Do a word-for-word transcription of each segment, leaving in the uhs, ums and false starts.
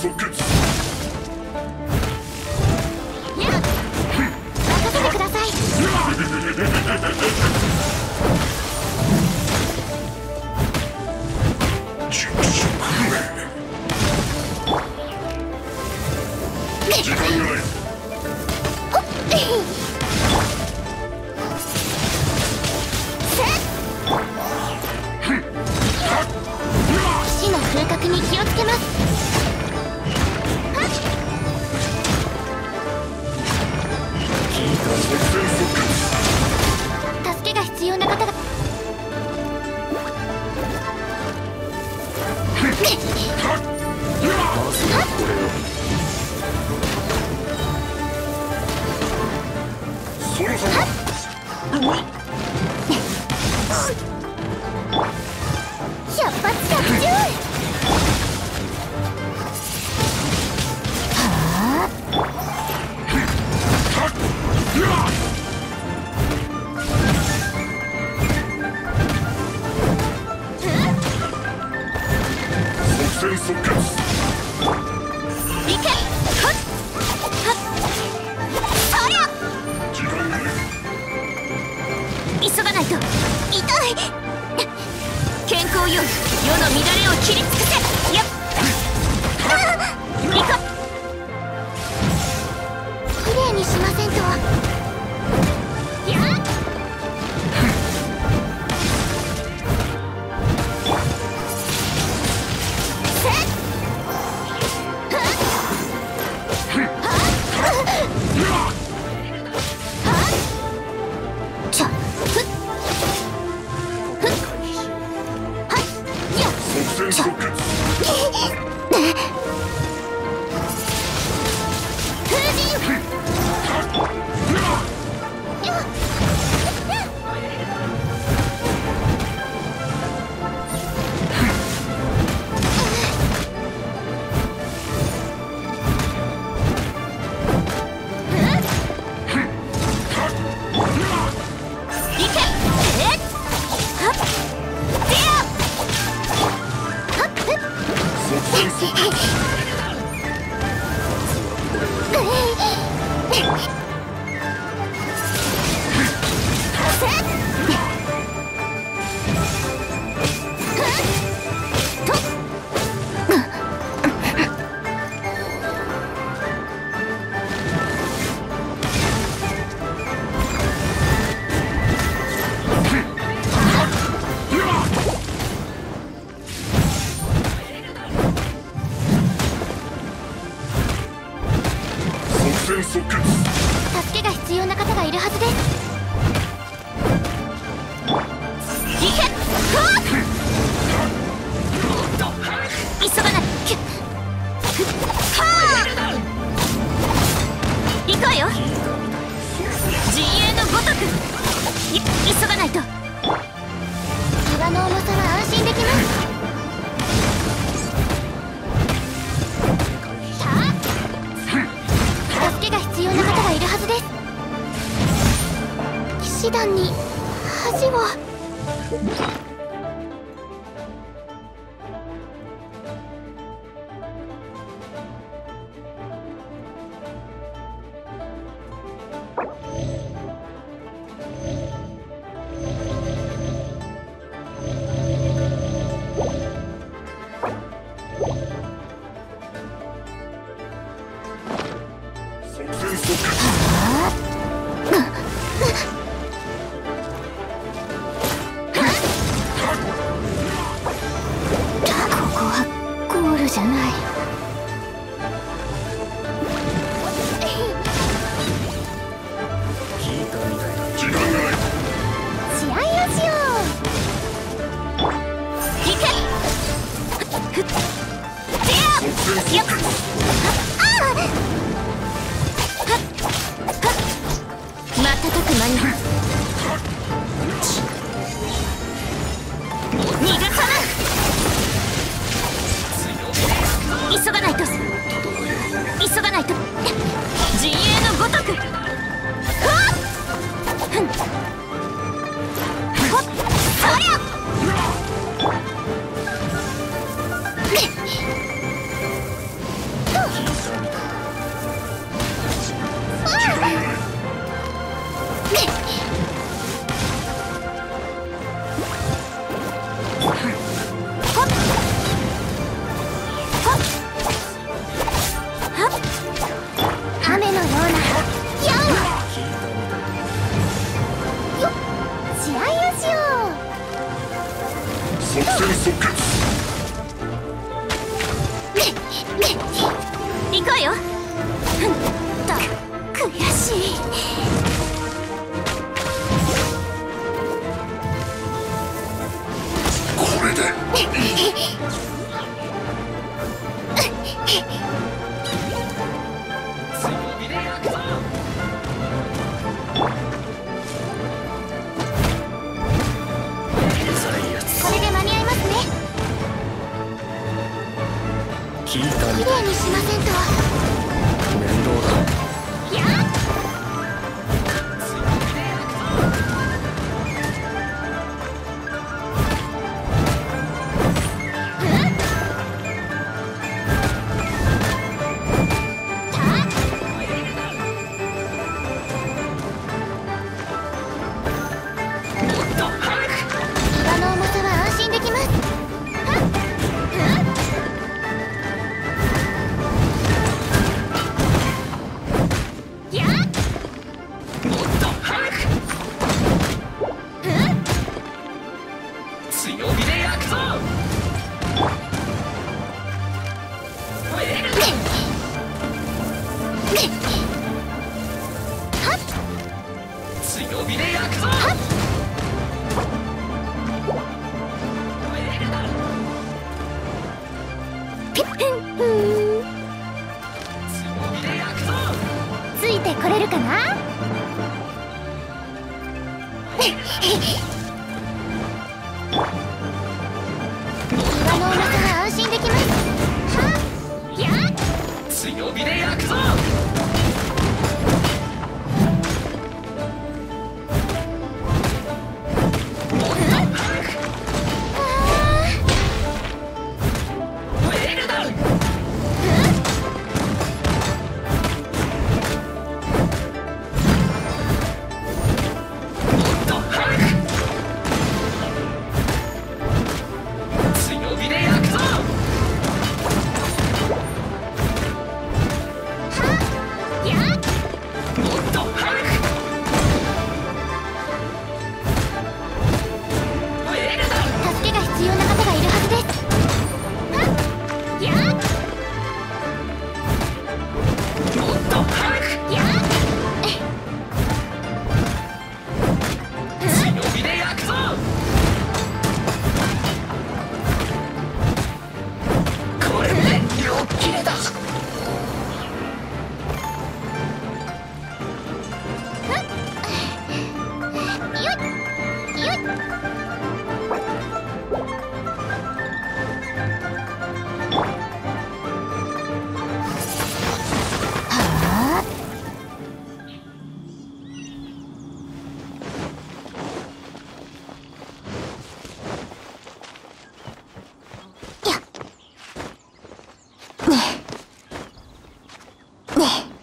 即決。 やっ任せてください。 熟食め時間がない。 死の風格に気をつけます。助けが必要な方がそろそろ出発着中。はあ即戦即決。 いけ。はっはっそりゃ時間がない。 急がないと。痛い。健康よ、世の乱れを切り尽くせ。やっいかきれいにしませんと。やっせっちょっふっふっはっやっ即戦即決。 風神いけ。えっはっでやはっふっ即戦即決。即戦即決。 助けが必要な方がいるはずです。いけ。はっ急がない。はあ行こうよ、陣営のごとく。い急がないと。岩の重さは安心できます。さあ助けが必要な方がいるはずです。騎士団に恥を。 即戦即決。 即戦即決。 行こうよ。ふんと悔しい。 これでこれで間に合いますね。 聞いた綺麗にしませんと。 面倒だ。 やっ岩の重さは安心できます。やっもっと早く。強火で焼くぞ。強火で焼くぞ。 ついてこれるかな。岩の重さは安心できます。はっやっ強火で焼くぞ。もっと早く。ウェルダン。もっと早く。強火で焼くぞ。 やっもっと早く。ウェルダン。 助けが必要な方がいるはずです。はっやっもっと早く。 やっ強火で焼くぞ。これで両切れだ。 よっよっはあいやねえねえ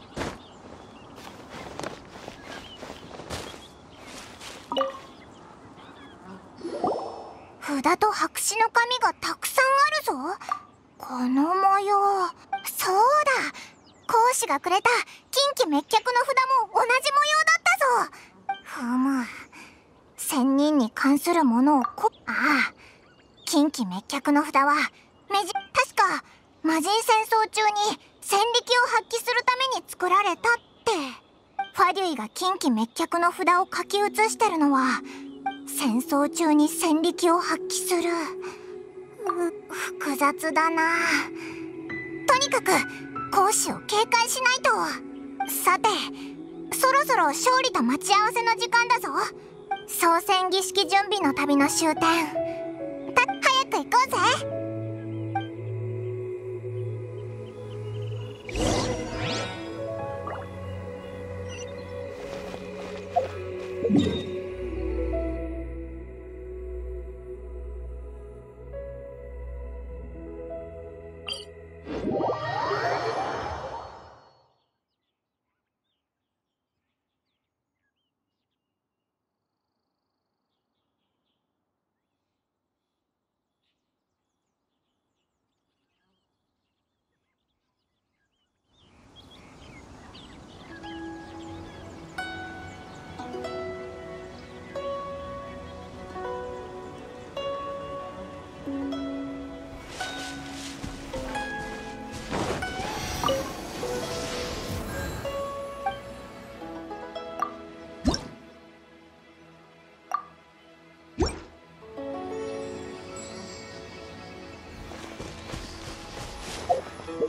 札と白紙の紙がたくさんあるぞ。この模様、そうだ、講師がくれた近畿滅却の札も同じ模様だったぞ。ふむ、仙人に関するものをこああ近畿滅却の札はめじ確か魔人戦争中に戦力を発揮するために作られたって。ファデュイが近畿滅却の札を書き写してるのは戦争中に戦力を発揮する。う複雑だな。とにかく講師を警戒しないと。さて、そろそろ勝利と待ち合わせの時間だぞ。操船儀式準備の旅の終点。た早く行こうぜ。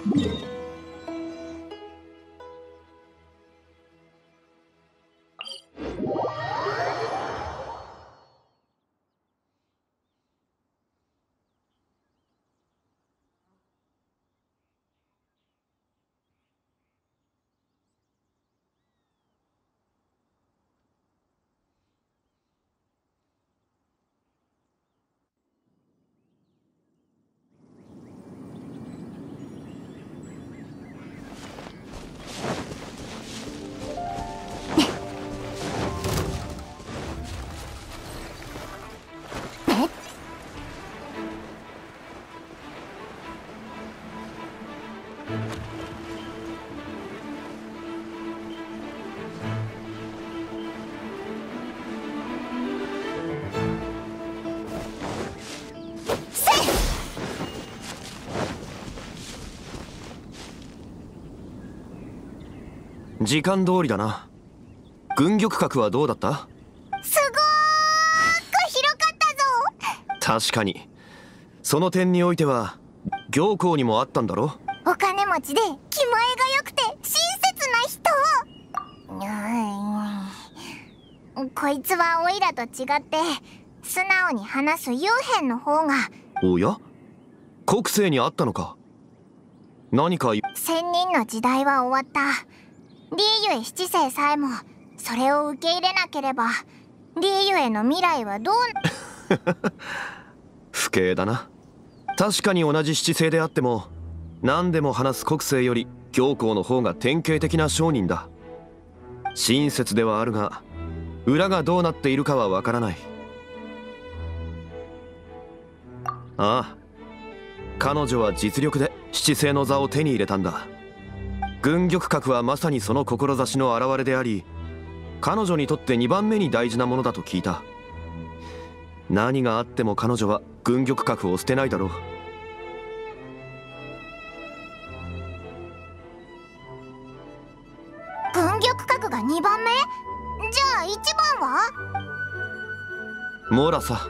時間通りだな。軍玉閣はどうだった？ すごーく広かったぞ。 確かにその点においては行幸にもあったんだろ。 お金持ちで気前が良くて親切な人。うーん、こいつはオイラと違って素直に話す幽変の方が。 おや、国政にあったのか。何か。 仙人の時代は終わった。リーユエ七世さえもそれを受け入れなければリーユエの未来はどう不敬だな。確かに同じ七世であっても何でも話す国政より行幸の方が典型的な商人だ。親切ではあるが裏がどうなっているかはわからない。ああ、彼女は実力で七世の座を手に入れたんだ。軍玉閣はまさにその志の表れであり、彼女にとってにばんめに大事なものだと聞いた。何があっても彼女は軍玉閣を捨てないだろう。 軍玉閣がにばんめ？じゃあいちばんは？ モラさ。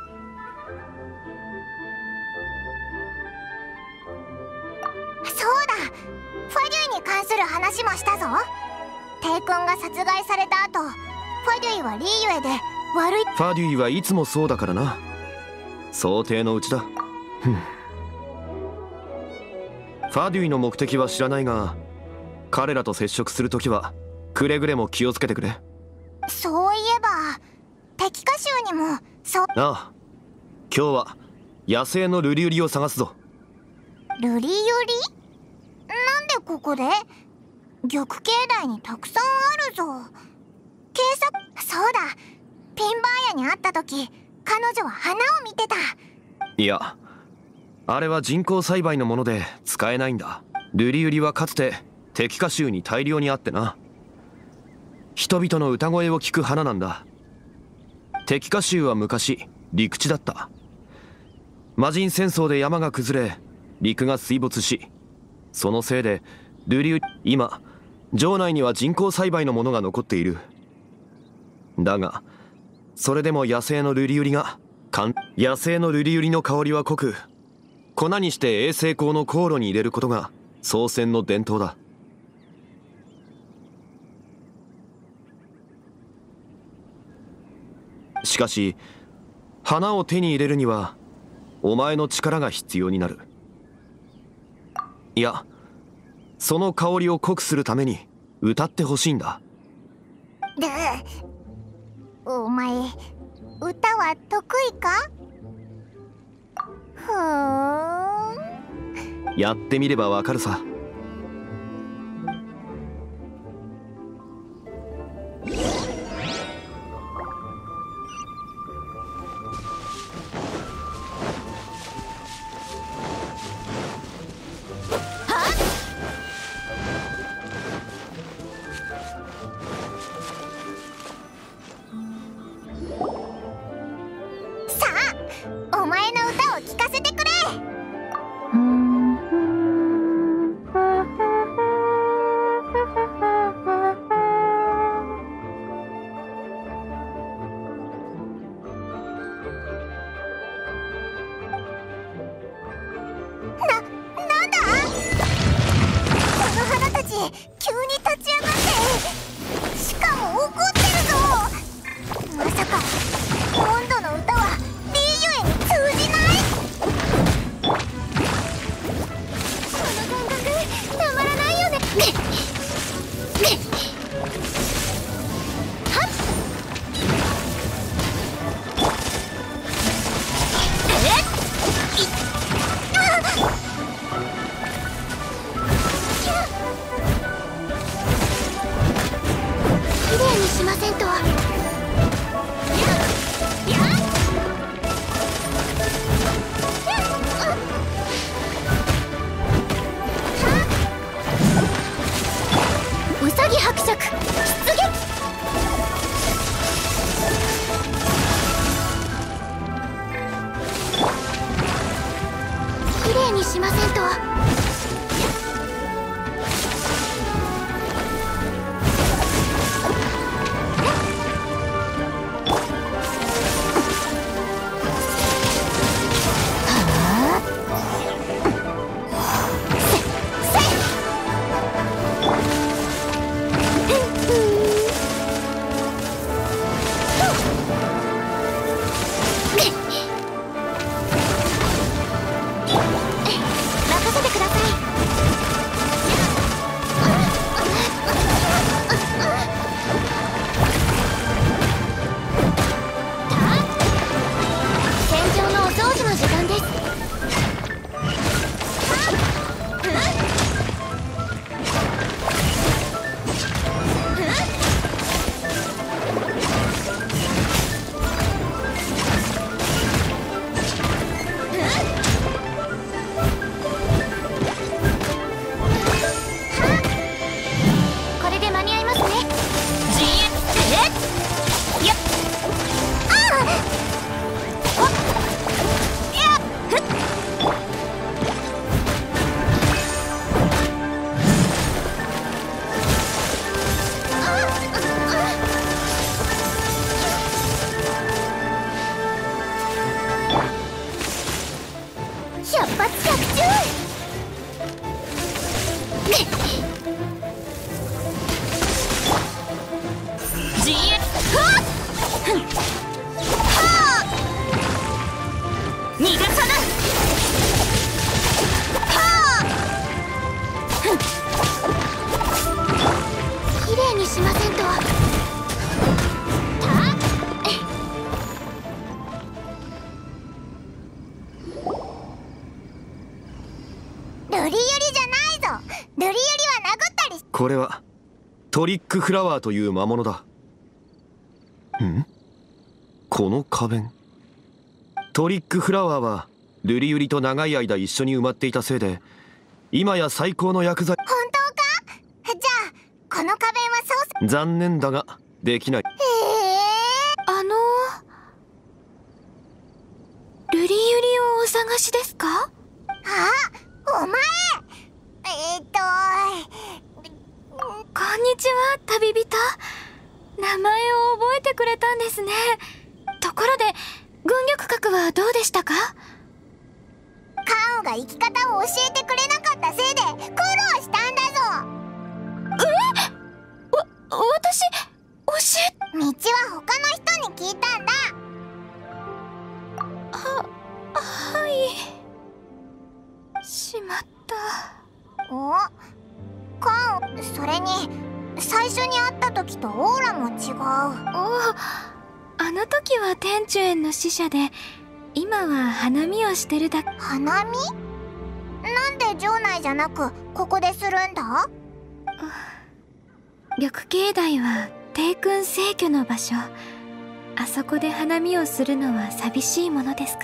そうだ、ファデュイに関する話もしたぞ。帝君が殺害された後、ファデュイはリーユエで悪い。 ファデュイはいつもそうだからな。想定のうちだ。ふん。ファデュイの目的は知らないが、彼らと接触するときはくれぐれも気をつけてくれ。 そういえば敵歌集にもそう。 ああ、今日は野生のルリウリを探すぞ。 ルリユリ？なんでここで？玉境内にたくさんあるぞ。警察。そうだ、ピンバーヤに会った時彼女は花を見てた。 いや、あれは人工栽培のもので使えないんだ。ルリウリはかつて敵歌集に大量にあってな。人々の歌声を聞く花なんだ。敵歌集は昔陸地だった。魔人戦争で山が崩れ陸が水没し、そのせいでルリウリ、今城内には人工栽培のものが残っている。だがそれでも野生のルリウリがかん野生のルリウリの香りは濃く、粉にして衛生香の香炉に入れることが創建の伝統だ。しかし花を手に入れるにはお前の力が必要になる。いや、その香りを濃くするために歌ってほしいんだ。 お前歌は得意か？ふーん。 やってみればわかるさ。 お前の歌を聞かせてくれ。な、なんだ？ にしませんと。 これはトリックフラワーという魔物だ。ん？この花弁。トリックフラワーはルリユリと長い間一緒に埋まっていたせいで今や最高の薬剤。 本当か？じゃあこの花弁はそう。 残念だができない。 ええー、あのルリユリをお探しですか？あ、お前。えー、っとこんにちは、旅人。名前を覚えてくれたんですね。ところで軍力閣はどうでしたか？カンが生き方を教えてくれなかったせいで苦労したんだぞ。え？わ、私教え…道は他の人に聞いたんだ。は、はい。しまった。お？カン、それに最初に会った時とオーラも違う。おあの時は天中園の使者で今は花見をしてるだけ。花見？なんで城内じゃなくここでするんだ？緑境内は帝君逝去の場所。あそこで花見をするのは寂しいものですから。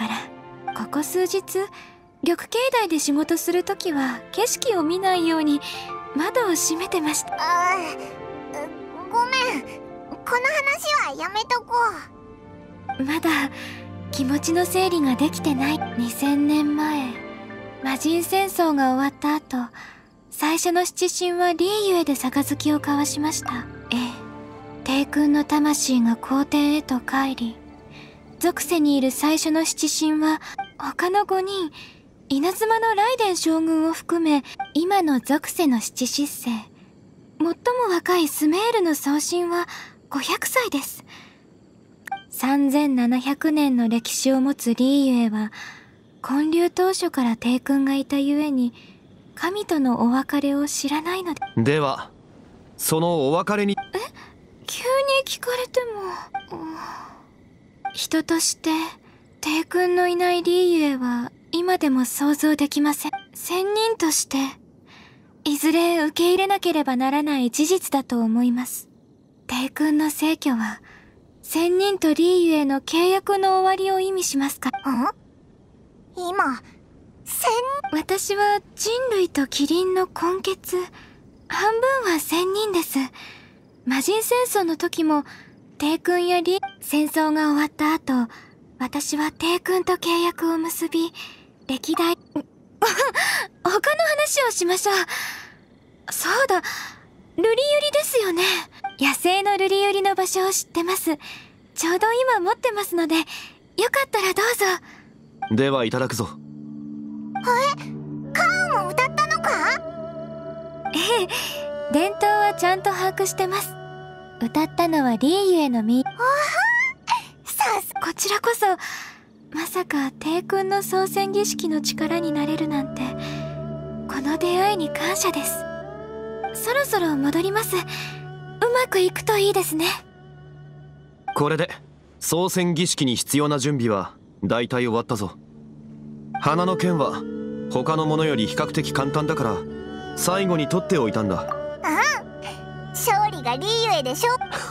ここ数日緑境内で仕事する時は景色を見ないように窓を閉めてました。ああ、ごめん。この話はやめとこう。まだ気持ちの整理ができてない。にせんねんまえ魔人戦争が終わった後、最初の七神はリーユエで杯を交わしました。ええ、帝君の魂が皇帝へと帰り、属性にいる最初の七神は他のごにん、稲妻のライデン将軍を含め今の属性の七執星、最も若いスメールの宗神はごひゃくさいです。さんぜんななひゃくねんの歴史を持つリーユエは建立当初から帝君がいたゆえに神とのお別れを知らないので。 ではそのお別れに。 え？急に聞かれても、うん、人として帝君のいないリーユエは今でも想像できません。仙人としていずれ受け入れなければならない事実だと思います。帝君の逝去は仙人とリーユエの契約の終わりを意味しますか？ん？今仙…私は人類とキリンの根血、半分は仙人です。魔人戦争の時も帝君やリ…戦争が終わった後、私は帝君と契約を結び、歴代、 他の話をしましょう。そうだ、瑠璃ユリですよね。野生の瑠璃ユリの場所を知ってます。ちょうど今持ってますので、よかったらどうぞ。 ではいただくぞ。 え、カウも歌ったのか？ ええ、伝統はちゃんと把握してます。歌ったのはリーユへのみ。 あはさすこちらこそ、まさか帝君の創戦儀式の力になれるなんて、この出会いに感謝です。そろそろ戻ります。うまくいくといいですね。 これで創戦儀式に必要な準備は大体終わったぞ。花の剣は他のものより比較的簡単だから最後に取っておいたんだ。 勝利がリーユへでしょ。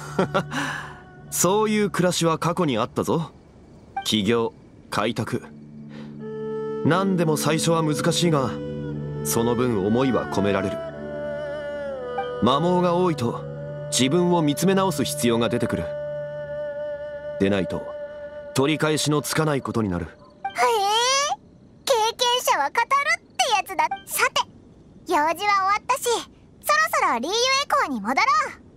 そういう暮らしは過去にあったぞ。起業、開拓、何でも最初は難しいがその分思いは込められる。摩耗が多いと自分を見つめ直す必要が出てくる。でないと取り返しのつかないことになる。 へえ、経験者は語るってやつだ。さて、用事は終わったし、そろそろリーユエコーに戻ろう。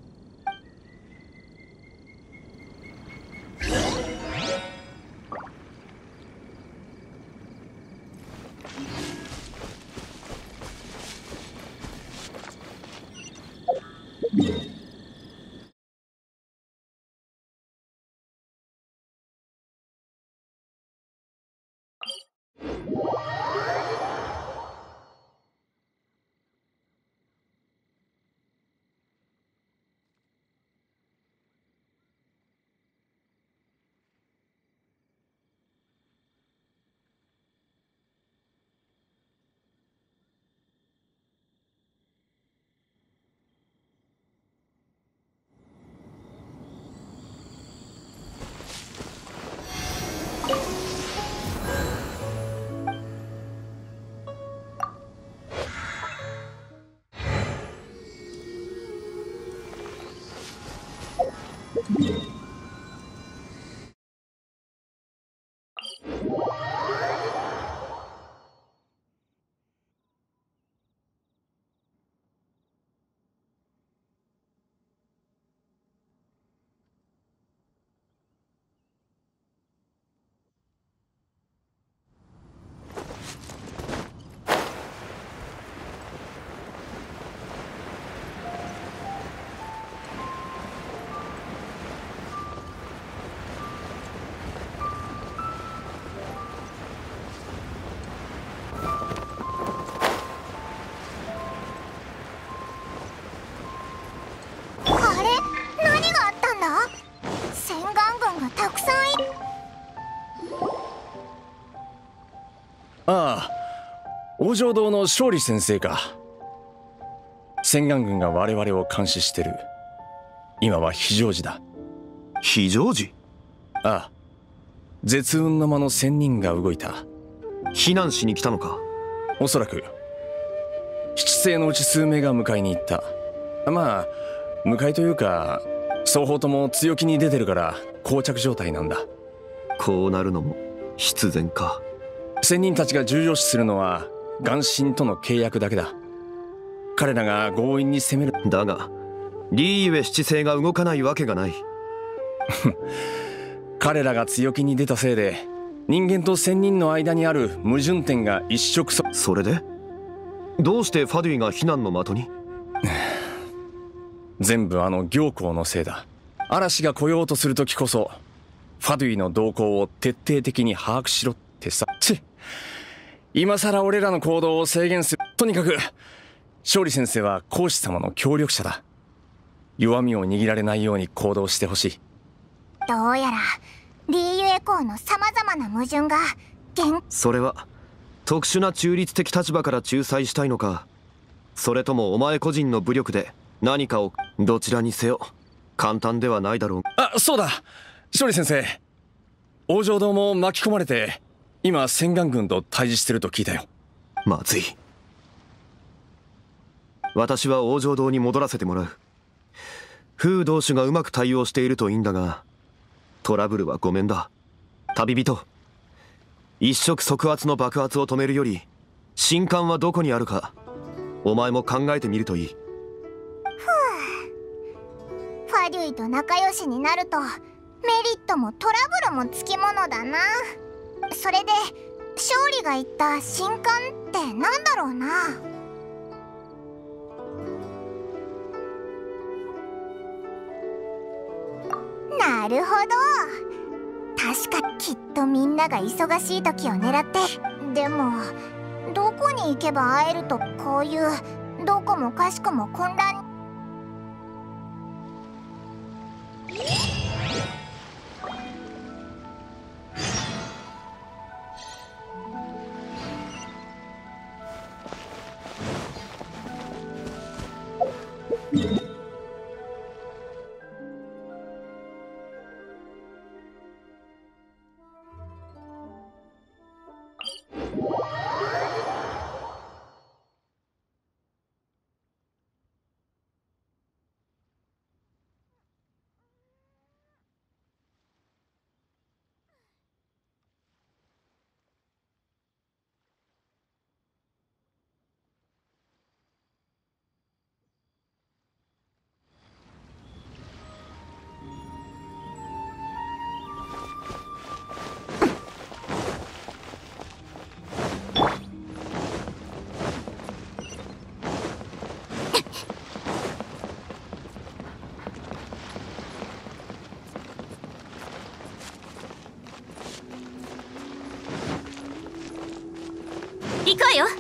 ああ、王城堂の勝利先生か。千眼軍が我々を監視してる。今は非常時だ。 非常時？ ああ、絶運の間の仙人が動いた。 避難しに来たのか？ おそらく七星のうち数名が迎えに行った。まあ迎えというか双方とも強気に出てるから膠着状態なんだ。 こうなるのも必然か。 仙人たちが重要視するのは眼神との契約だけだ。彼らが強引に攻める。 だがリーユエ七星が動かないわけがない。 彼らが強気に出たせいで人間と仙人の間にある矛盾点が一触そそれでどうしてファデュイが避難の的に？ 全部あの行幸のせいだ。嵐が来ようとする時こそファデュイの動向を徹底的に把握しろってさ。ち今さら俺らの行動を制限する。とにかく勝利先生は孔子様の協力者だ。弱みを握られないように行動してほしい。 どうやらリーユエコーのさまざまな矛盾が現それは特殊な中立的立場から仲裁したいのか、それともお前個人の武力で何かを。どちらにせよ簡単ではないだろう。 あ、そうだ、勝利先生、王城堂も巻き込まれて今千眼軍と対峙してると聞いたよ。 まずい。私は王城堂に戻らせてもらう。風同種がうまく対応しているといいんだが、トラブルはごめんだ。旅人、一触即発の爆発を止めるより神官はどこにあるかお前も考えてみるといい。 ファデュイと仲良しになるとメリットもトラブルもつきものだな。それで勝利が言った神官ってなんだろうな。なるほど、確かきっとみんなが忙しい時を狙って。でもどこに行けば会えるとこういうどこもかしこも混乱。 行こうよ。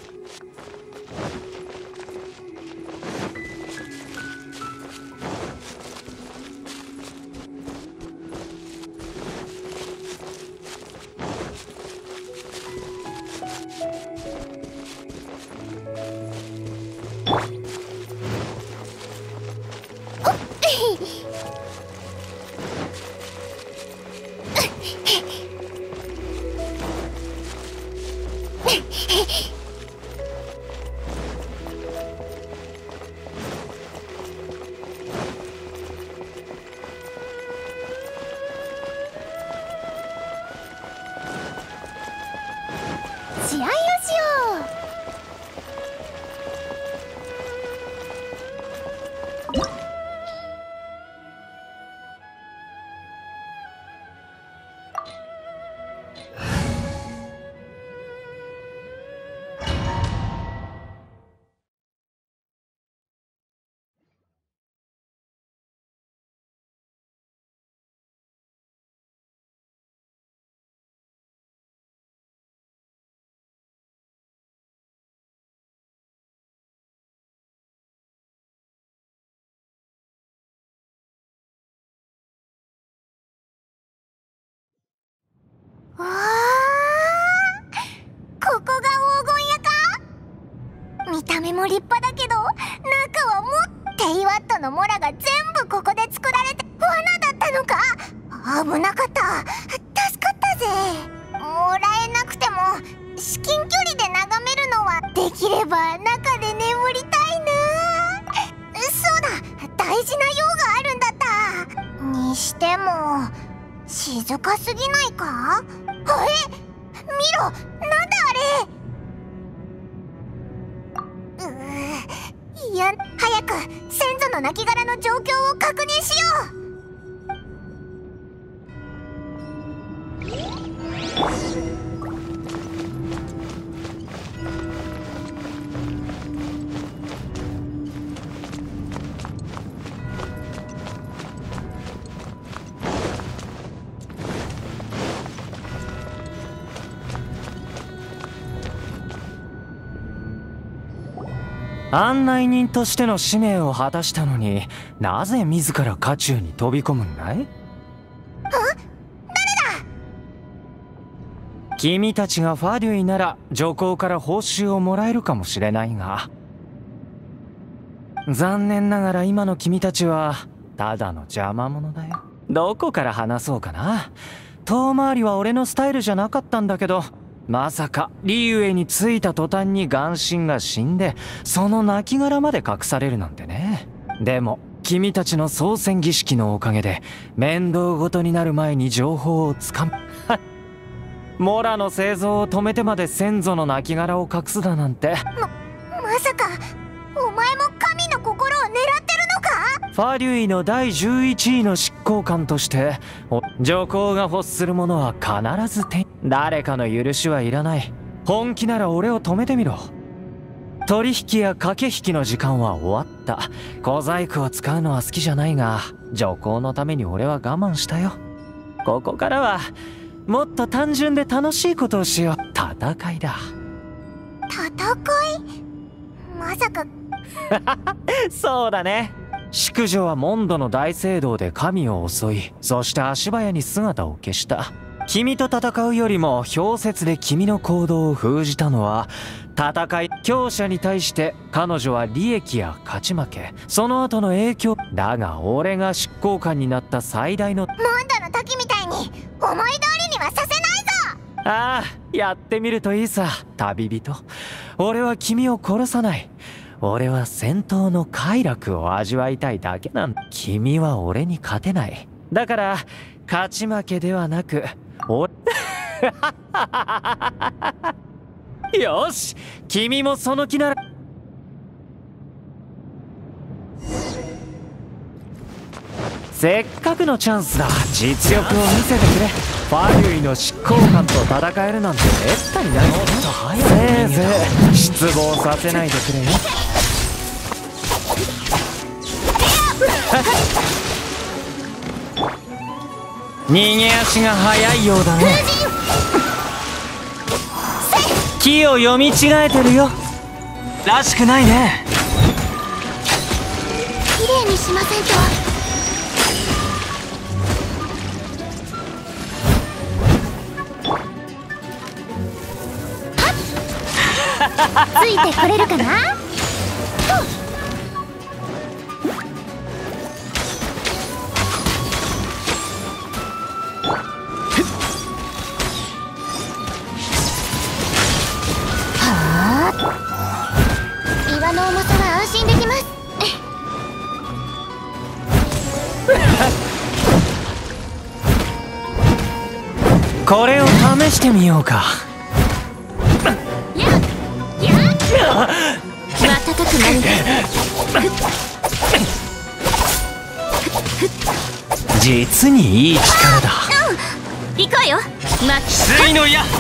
試合をしよう。わあ、ここが黄金屋か。見た目も立派だけど中はもってイワットのモラが全部ここで作られて罠だったのか。危なかった。助かったぜ。もらえなくても至近距離で眺めるのはできれば中で眠りたいな。そうだ、大事な用があるんだった。にしても静かすぎないか。あれ見ろ、なんだあれ。うー、いや、早く先祖の亡骸の状況を確認しよう。 案内人としての使命を果たしたのになぜ自ら渦中に飛び込むんだい？ あ、誰だ？ 君たちがファデュイなら女皇から報酬をもらえるかもしれないが、残念ながら今の君たちはただの邪魔者だよ。どこから話そうかな。遠回りは俺のスタイルじゃなかったんだけど、まさかリーウェイに着いた途端に眼神が死んでその亡骸まで隠されるなんてね。でも君たちの操船儀式のおかげで面倒ごとになる前に情報をつかむモラの製造を止めてまで先祖の亡骸を隠すだなんて。 まさかお前も神の心を狙ってるのか？ ファリュイのだいじゅういちいの執行官として女皇が欲するものは必ず手。誰かの許しはいらない。本気なら俺を止めてみろ。取引や駆け引きの時間は終わった。小細工を使うのは好きじゃないが、女皇のために俺は我慢したよ。ここからはもっと単純で楽しいことをしよう。戦いだ。 戦い？まさか。 そうだね。淑女はモンドの大聖堂で神を襲い、そして足早に姿を消した。君と戦うよりも氷雪で君の行動を封じたのは戦い。強者に対して彼女は利益や勝ち負け、その後の影響だが、俺が執行官になった最大のモンドの時みたいに思い通りにはさせないぞ。 ああ、やってみるといいさ、旅人。俺は君を殺さない。俺は戦闘の快楽を味わいたいだけなんだ。君は俺に勝てない。だから勝ち負けではなく俺よし、君もその気なら。せっかくのチャンスだ。実力を見せてくれ。ファリュイの執行官と戦えるなんてめったにないぞ。せいぜい失望させないでくれよ。逃げ足が速いようだね。木を読み違えてるよ。らしくないね。 綺麗にしませんと。ついてこれるかな？はあ、岩の重さは安心できます。 これを試してみようか。 瞬く間に実にいい力だ。 行こうよ。ま水の矢。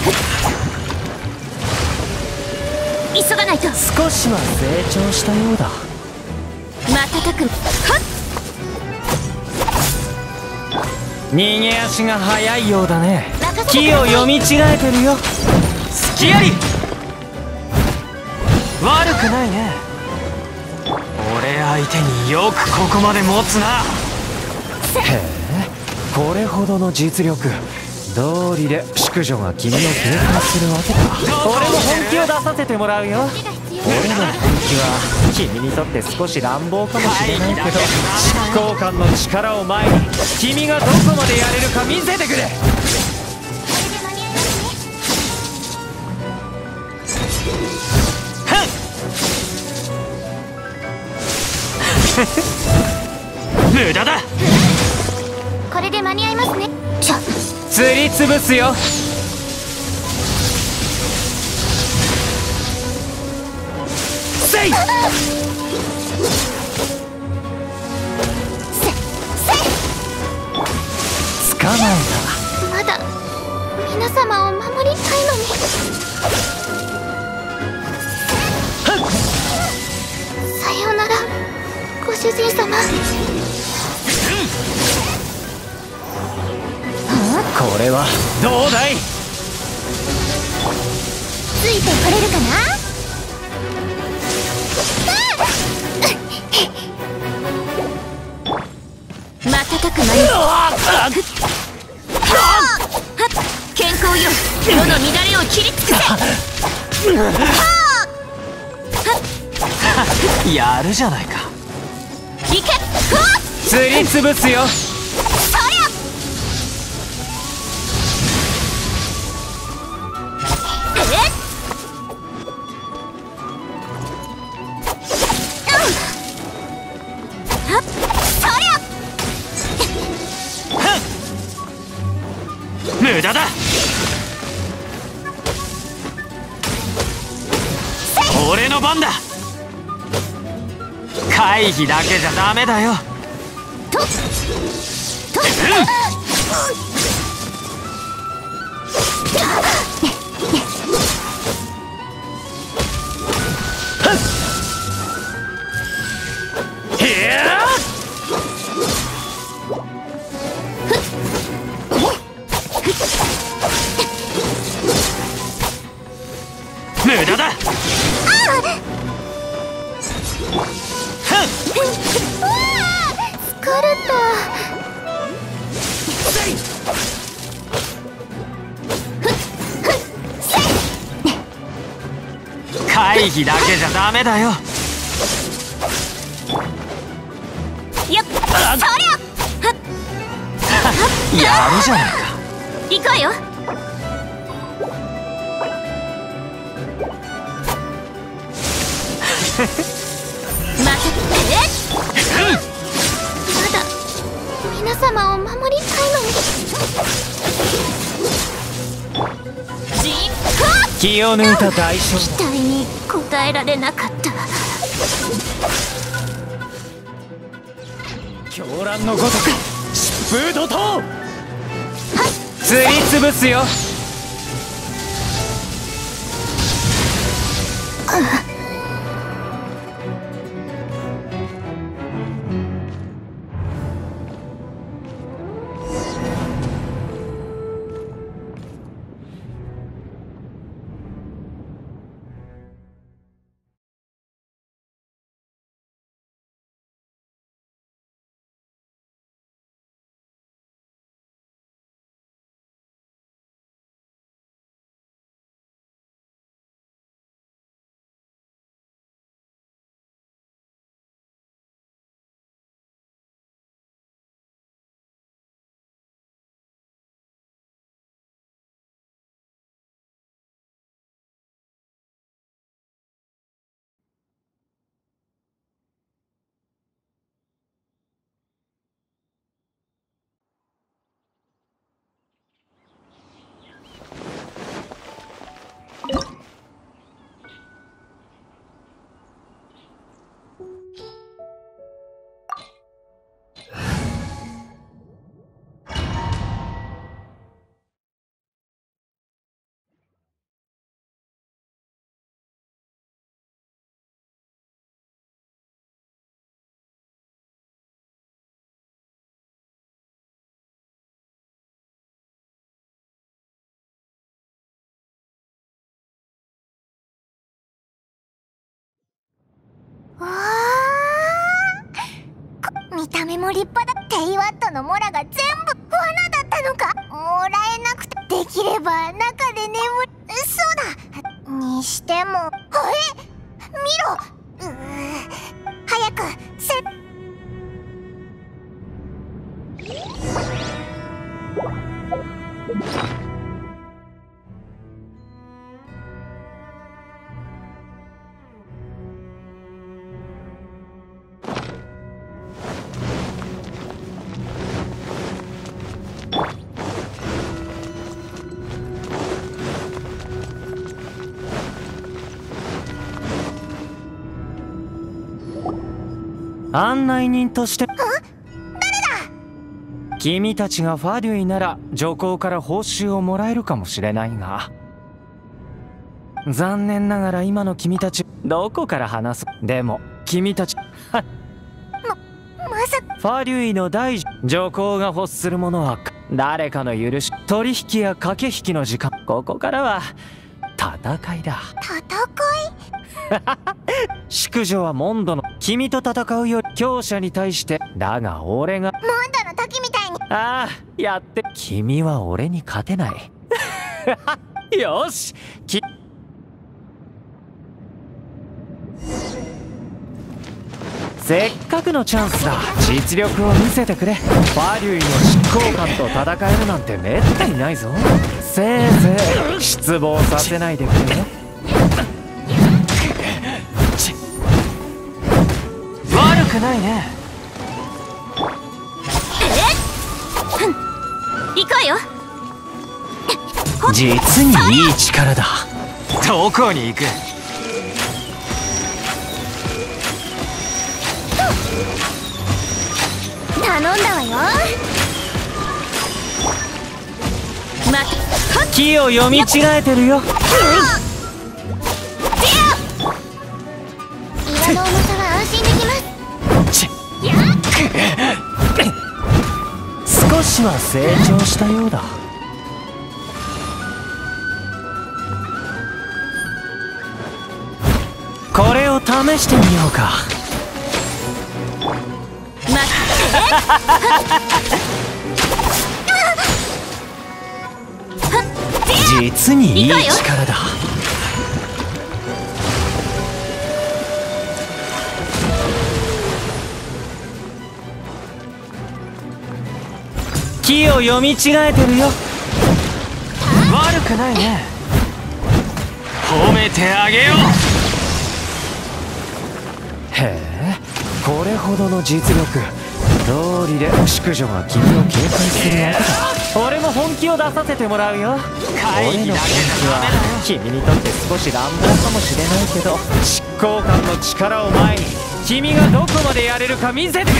急がないと。 少しは成長したようだ。 瞬く逃げ足が速いようだね。木を読み違えてるよ。隙あり。悪くないね。俺相手によくここまで持つな。へえ、これほどの実力。道理で淑女が君を警戒するわけだ。俺も本気を出させてもらうよ。俺の本気は君にとって少し乱暴かもしれないけど、執行官の力を前に君がどこまでやれるか見せてくれ。無駄だ。 これで間に合いますね。じゃ釣りつぶすよ。せい。捕まえた。 まだ皆様を守りたいのに。さようならご主人様。 これはどうだい？ ついてこれるかな？瞬く間に健康よ。世の乱れを切り尽くせ。やるじゃないか。 いけ。 釣りつぶすよ。無駄だ。 の番だ。会議だけじゃダメだよ。 とと、 無駄だ。 うわー、疲れた。 会議だけじゃダメだよ。 よっ、そりゃやるじゃないか。 行くわよ。また、えっ、まだ皆様を守りたいのに。実行。 気を抜いた代償期待に応えられなかった。 狂乱のごとく疾風怒涛。釣り潰すよ。 わー、見た目も立派だ。テイワットのモラが全部罠だったのか。もらえなくて、できれば中で眠る。そうだ、にしても、あれ見ろ。うー、早くせ案内人として。誰だ。君たちがファデュイなら女皇から報酬をもらえるかもしれないが、残念ながら今の君たちどこから話す。でも君たちままさファデュイの大女皇が欲するものは誰かの許し、取引や駆け引きの時間。ここからは戦いだ。 戦い。 淑女はモンドの君と戦うより強者に対して。だが俺がモンドの時みたいに。 ああ、やって。君は俺に勝てない。よしきせっかくのチャンスだ。実力を見せてくれ。ファリュイの執行官と戦えるなんてめったにないぞ。せいぜい失望させないでくれよ。悪くないね。 行くわよ。 実にいい力だ。どこに行く。 頼んだわよ。 ま、木を読み違えてるよ。 岩の重さは安心できます。 ち少しは成長したようだ。これを試してみようか。実にいい力だ。木を読み違えてるよ。悪くないね。褒めてあげよう。へえ、これほどの実力。道理で淑女が君を警戒するわけだ。俺も本気を出させてもらうよ。俺の本気は君にとって少し乱暴かもしれないけど、執行官の力を前に君がどこまでやれるか見せてくれ。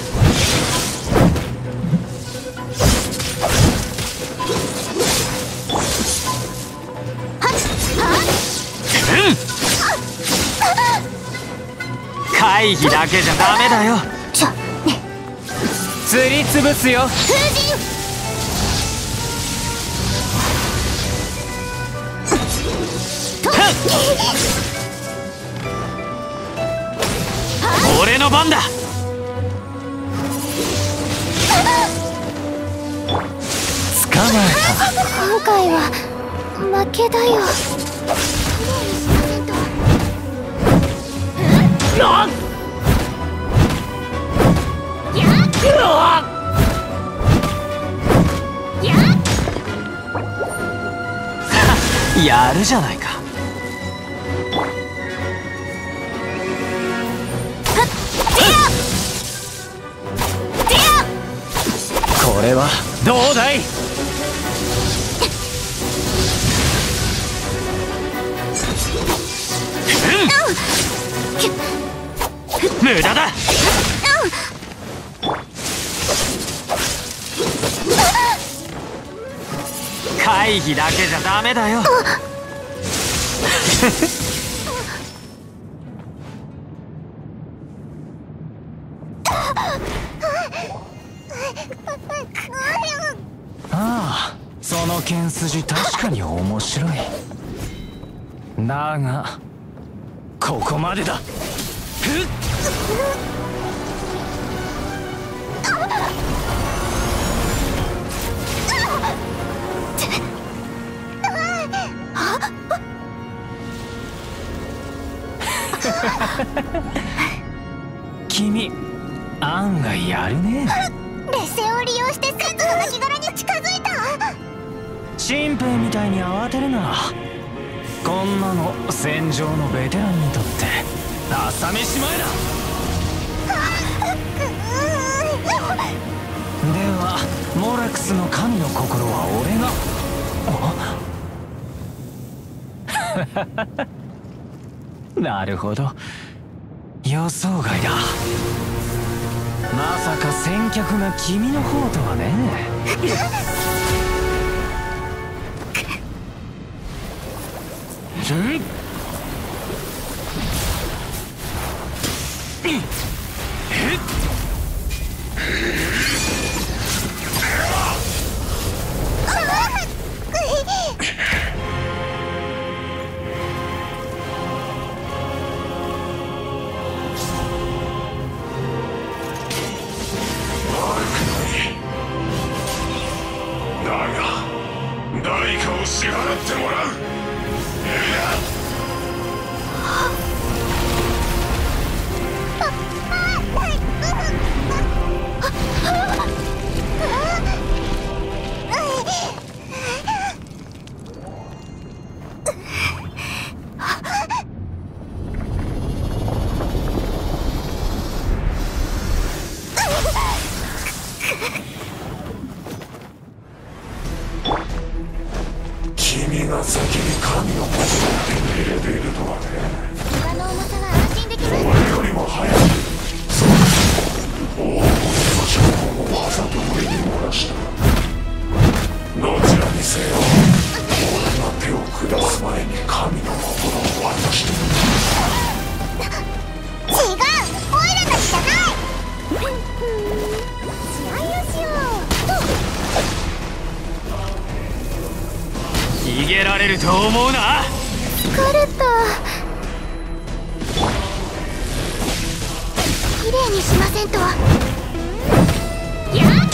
会議だけじゃダメだよ。 ちょ釣り潰すよ。 風神俺の番だ。捕まえた。 今回は負けだよ。 やるじゃないか。これはどうだい。無駄だ。会議だけじゃダメだよ。ああ、その剣筋確かに面白い。だがここまでだ。君案外やるね。 劣勢を利用してすぐ働き柄に近づいた。 新兵みたいに慌てるな。こんなの戦場のベテランにとって朝飯前だ。ではモラクスの神の心は俺が。なるほど、予想外だ。まさか先客が君の方とはね。 代価を支払ってもらう。君が先に神の星を手に入れているとはね。 岩の重さは安心できます。 俺よりも早い。そう情報をわざと上に漏らした。どちらにせよ俺が手を下す前に神の心を渡して違う、オイラたちじゃない。試合をしよう。 逃げられると思うな。 疲れた。綺麗にしませんと。やっ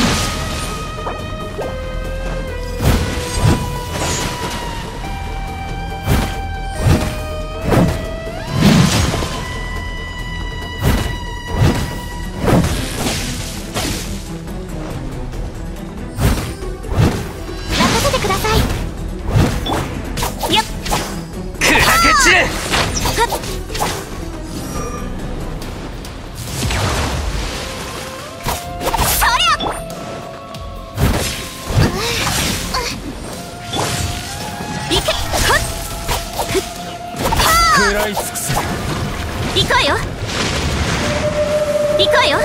食らい尽くせ。 行こうよ行こうよ。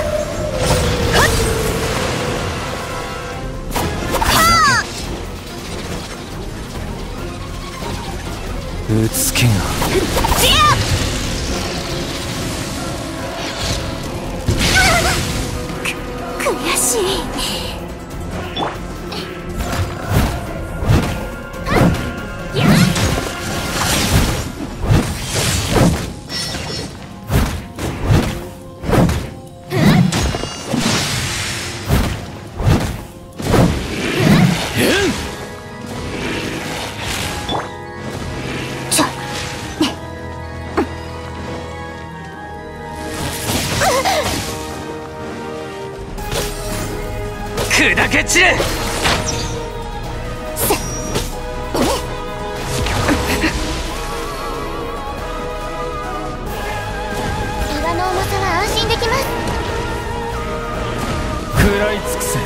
うつけが悔しい。 砕け散れ。 岩の重さは安心できます。 食らい尽くせ。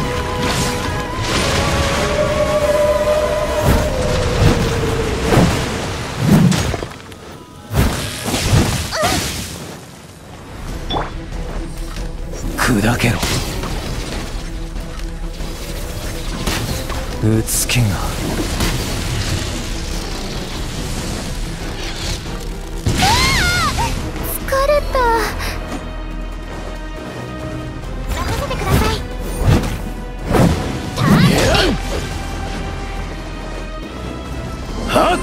砕けろ。うつけが疲れた。任せてください。 はっ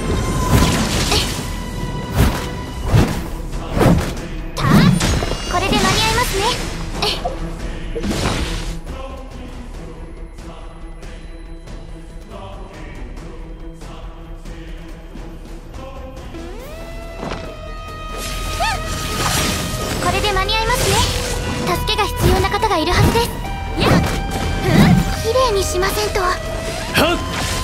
これで間に合いますね。これで間に合いますね。助けが必要な方がいるはずです。やっ、綺麗にしませんと。 はっ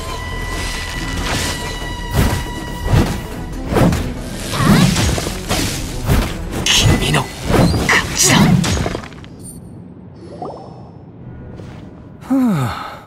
君の勝ちだ。ふう、 あ、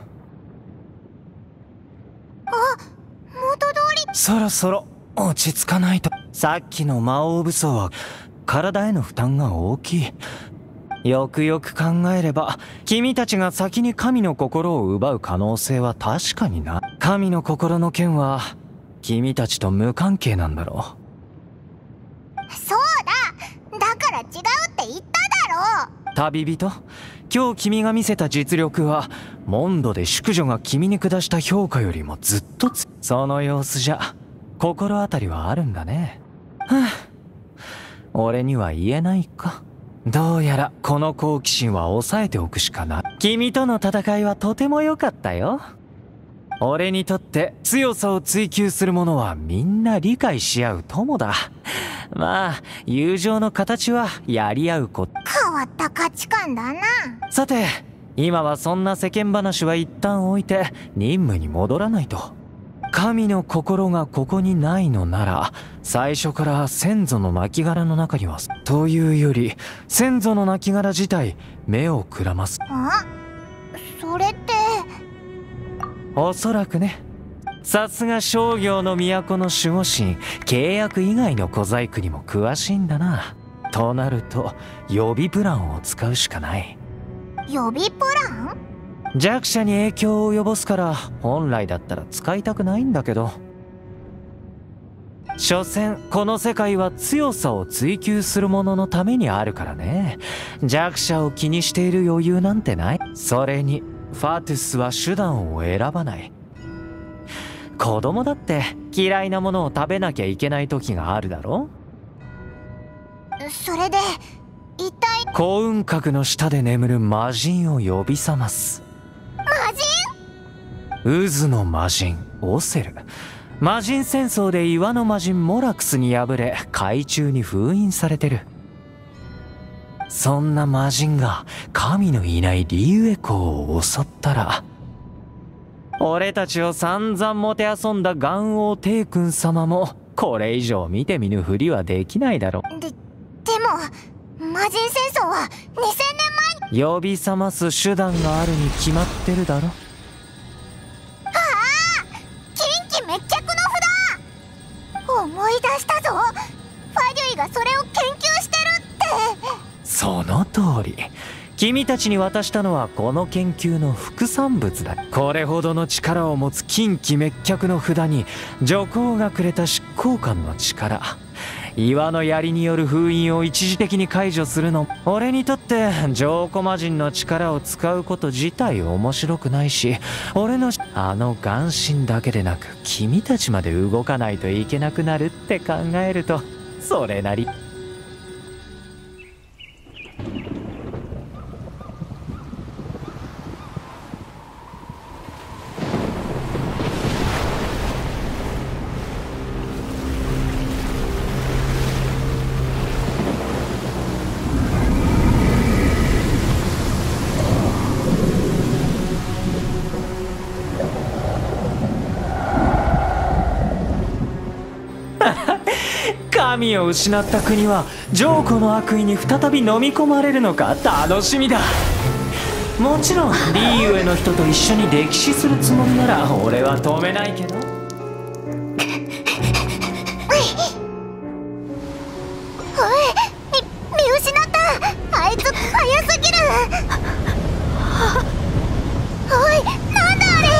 元通り。 そろそろ落ち着かないと。さっきの魔王武装は体への負担が大きい。よくよく考えれば君たちが先に神の心を奪う可能性は確かにな。神の心の件は君たちと無関係なんだろそうだ、だから違うって言っただろ。 旅人、今日君が見せた実力はモンドで淑女が君に下した評価よりもずっとつその様子じゃ心当たりはあるんだね。はあ、俺には言えないか。どうやらこの好奇心は抑えておくしかない。君との戦いはとても良かったよ。俺にとって強さを追求する者はみんな理解し合う友だ。まあ友情の形はやり合うこと。 変わった価値観だな。 さて今はそんな世間話は一旦置いて任務に戻らないと。神の心がここにないのなら最初から先祖の亡骸の中にはというより先祖の亡骸自体目をくらます。 あ、それっておそらくね。さすが商業の都の守護神、契約以外の小細工にも詳しいんだな。 となると予備プランを使うしかない。 予備プラン？ 弱者に影響を及ぼすから本来だったら使いたくないんだけど、所詮この世界は強さを追求する者のためにあるからね。弱者を気にしている余裕なんてない。それにファトゥスは手段を選ばない。子供だって嫌いなものを食べなきゃいけない時があるだろ。 それで一体幸運閣の下で眠る魔人を呼び覚ます。 魔人？ 渦の魔人オセル。魔人戦争で岩の魔人モラクスに敗れ海中に封印されてる。そんな魔人が神のいないリユエ公を襲ったら、俺たちを散々もてあそんだ元王帝君様もこれ以上見て見ぬふりはできないだろ。 で、でも魔人戦争はにせんねんまえに呼び覚ます手段があるに決まってるだろ。 ああ、近畿滅却の札！思い出したぞ。ファデュイがそれを研究してるって。 その通り。君たちに渡したのはこの研究の副産物だ。これほどの力を持つ近畿滅却の札に女皇がくれた執行官の力、岩の槍による封印を一時的に解除するの、俺にとって浄古魔人の力を使うこと自体面白くないし、俺のあの眼神だけでなく君たちまで動かないといけなくなるって考えるとそれなり。神を失った国は浄古の悪意に再び飲み込まれるのか楽しみだ。もちろんリーユエの人と一緒に歴史するつもりなら俺は止めないけど。 おい、み見失った。あいつ早すぎる。おい、なんだあれ。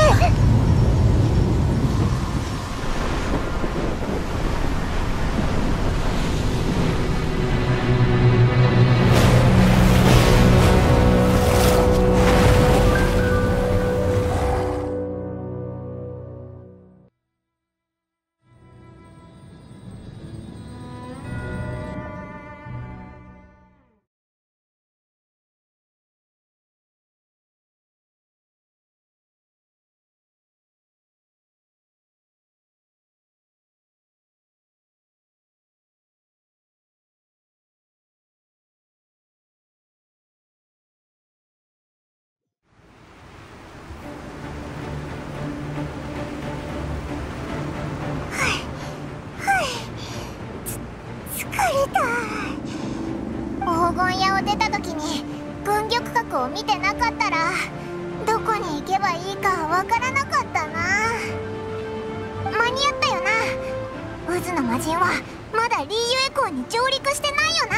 黄金屋を出た時に軍玉閣を見てなかったらどこに行けばいいかわからなかったな。間に合ったよな。渦の魔人はまだリーユエ港に上陸してないよ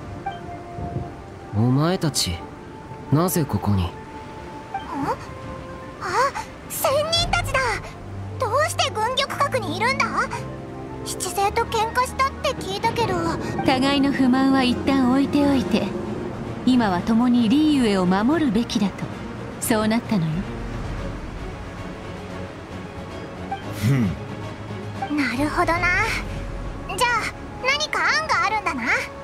な。 お前たちなぜここに？ ん？あ、仙人たちだ。どうして軍玉閣にいるんだ？七星と喧嘩したって聞いたけど。 互いの不満は一旦置いておいて、今は共にリーユエを守るべきだとそうなったのよ。 ふん、なるほどな。じゃあ何か案があるんだな。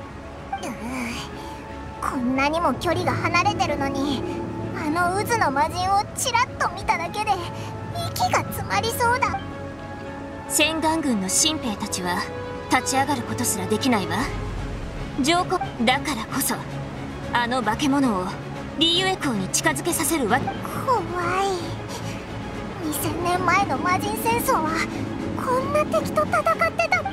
うー、こんなにも距離が離れてるのにあの渦の魔人をちらっと見ただけで息が詰まりそうだ。 仙願軍の新兵たちは立ち上がることすらできないわ。浄古だからこそあの化け物をリーユエ港に近づけさせるわ。 怖い。にせんねんまえの魔人戦争はこんな敵と戦ってた。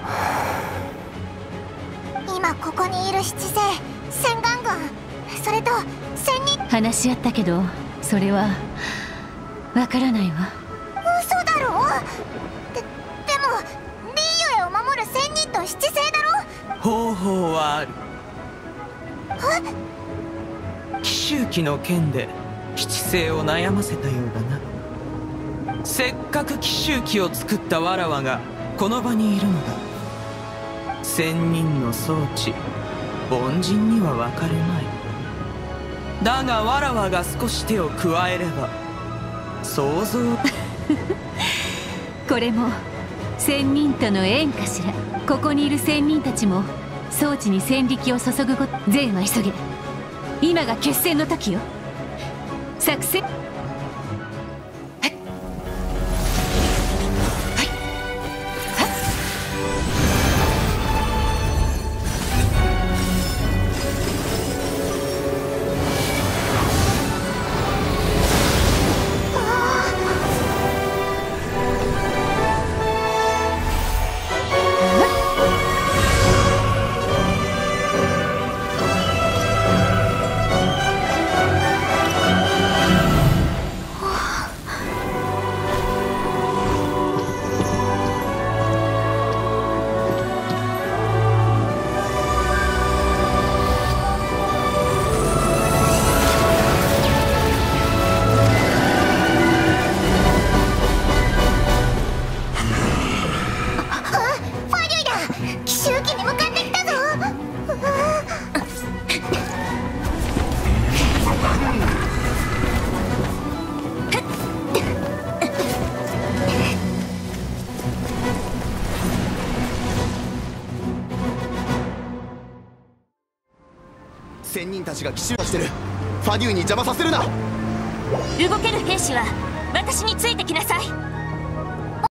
今ここにいる七星、仙願軍、それと仙人。 話し合ったけどそれはわからないわ。 嘘だろ。で、でもリーユエを守る仙人と七星だろ。 方法はある。 奇襲機の件で七星を悩ませたようだな。せっかく奇襲機を作ったわらわがこの場にいるのだ。仙人の装置、凡人には分かるまい。だがわらわが少し手を加えれば想像これも仙人との縁かしら。ここにいる仙人たちも装置に戦力を注ぐこと。善は急げ、今が決戦の時よ。作戦仙人たちが奇襲してる。ファデューに邪魔させるな。 動ける兵士は私についてきなさい。